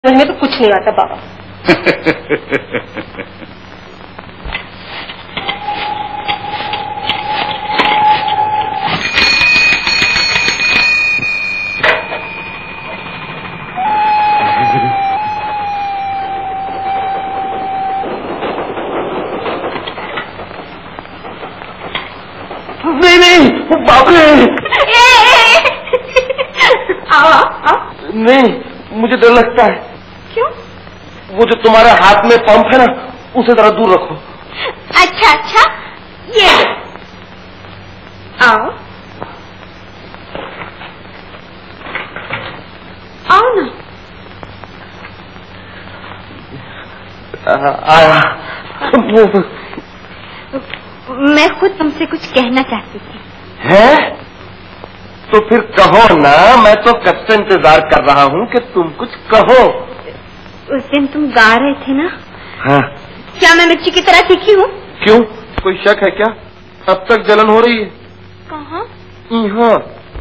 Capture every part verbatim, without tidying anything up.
में तो कुछ नहीं आता बाबा। नहीं नहीं बाप रे। आओ आओ। नहीं मुझे डर लगता है। क्यों? वो जो तुम्हारा हाथ में पंप है ना, उसे जरा दूर रखो। अच्छा अच्छा, ये आओ आओ ना। आया। मैं खुद तुमसे कुछ कहना चाहती थी। है? तो फिर कहो ना, मैं तो कब से इंतजार कर रहा हूँ कि तुम कुछ कहो। उस दिन तुम गा रहे थे ना? हाँ। क्या मैं मिर्ची की तरह तीखी हूँ? क्यों, कोई शक है क्या? अब तक जलन हो रही है? कहाँ? हाँ।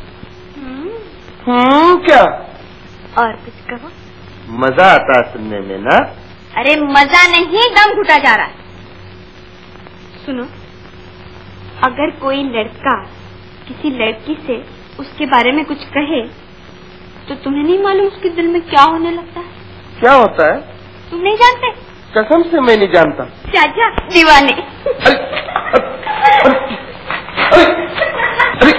हम्म, क्या? और कुछ कहो। मजा आता है सुनने में ना? अरे मजा नहीं, दम घुटा जा रहा है। सुनो, अगर कोई लड़का किसी लड़की से उसके बारे में कुछ कहे तो तुम्हें नहीं मालूम उसके दिल में क्या होने लगता है? क्या होता है? तुम नहीं जानते? कसम से मैं नहीं जानता। चाचा दीवाने। अरे, अरे, अरे, अरे,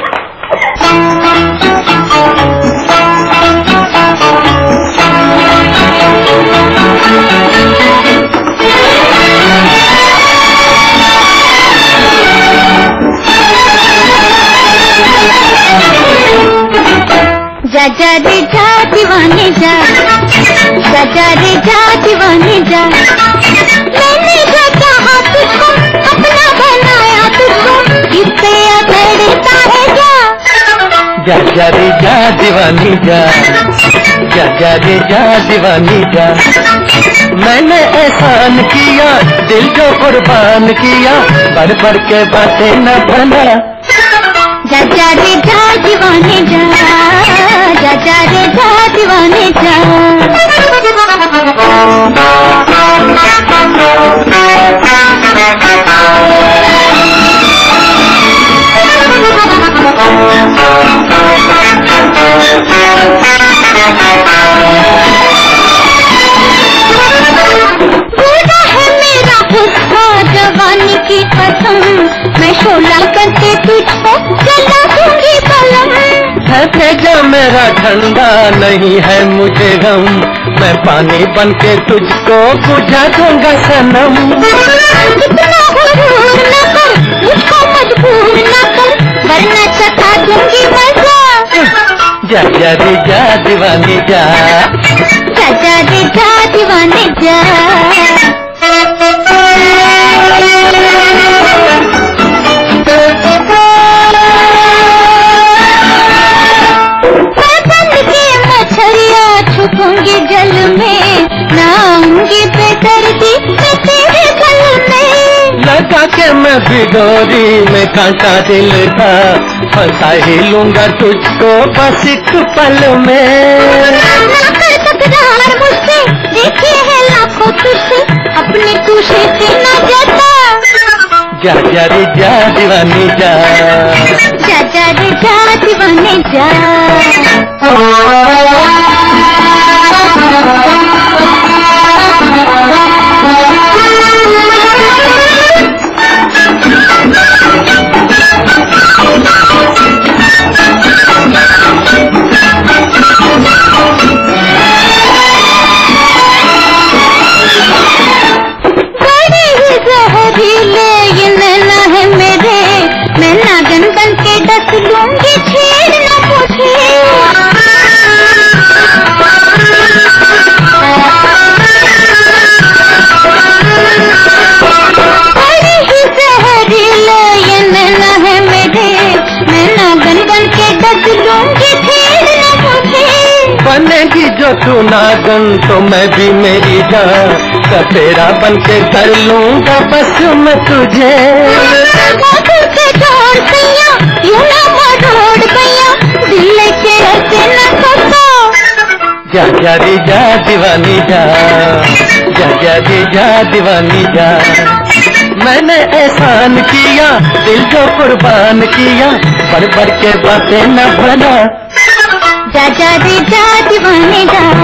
जा जा रे जा दीवाने जा, जा जा रे जा दीवाने जा। मैंने जो चाहा तुझको, अपना बनाया तुझको, इससे अधड़ता है जा। जा जा रे जा दीवानी जा, जा जा रे जा दीवानी जा। मैंने एहसान किया, दिल जो कुर्बान किया, बढ़ बढ़ के बातें न बना। जा जा रे जा दीवाने जा, जा जा रे जा दीवाने जा। बूढ़ा है मेरा हुस्न जवानी की कसम, मैं शोला करके तुझको जला दूंगी बलम। है तेजा मेरा ठंडा नहीं है मुझे गम, मैं पानी बन के तुझको बुझा दूंगा सनम। इतना गुरूर न कर, मुझको मजबूर न कर, वरना चखा दूंगी मजा। जा जा रे जा दीवानी जा, जा जा रे जा दीवाने जा। छुपूंगी जल में, नाऊंगी बेदर्दी मैं तेरे गल में। लगा के मैं भिगोरी में कांटा दिल था, फंसा ही लूंगा तुझको बस एक पल में। ना कर तकरार मुझसे, देखे हैं लाखों तुझसे, अपने तुझे से न जाता। जा जा रे जा दीवानी जा, जा जा रे जा दीवाने जा। बड़े ही जहरीले ये नैना है मेरे, मैं नागन बन के डस लूंगी, छेड़ना मुझे। बड़े ही जहरीले ये नैना है मेरे, मैं नागन बन के डस लूंगी, छेड़ना मुझे। बनेगी जो तू नागन तो मैं भी मेरी जान, कतेरा बन के कर लूंगा बस मैं तुझे। मधुर के जोड़ गया, यूं ना मरोड़ गया, दिल के ऐसे न जा जा रे जा दीवानी जा, जा जा रे जा दीवानी जा। मैंने एहसान किया, दिल जो कुर्बान किया, बढ़ बढ़ के बातें न भरा। जा जा रे जा दीवानी जा।